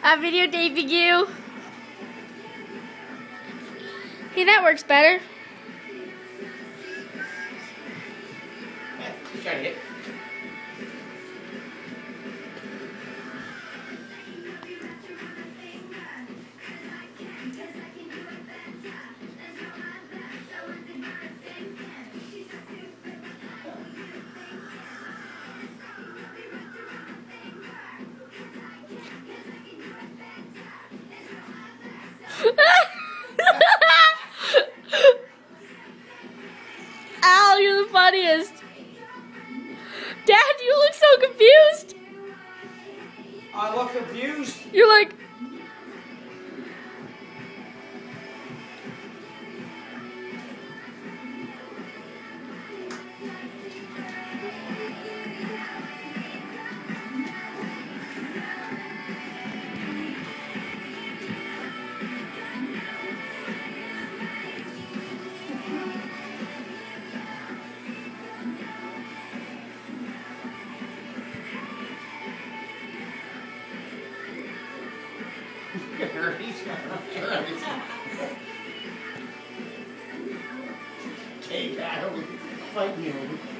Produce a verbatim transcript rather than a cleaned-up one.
I'm videotaping you. Hey, that works better. Try it. Al, you're the funniest. Dad, you look so confused. I look confused. You're like... Hey, I don't fight you.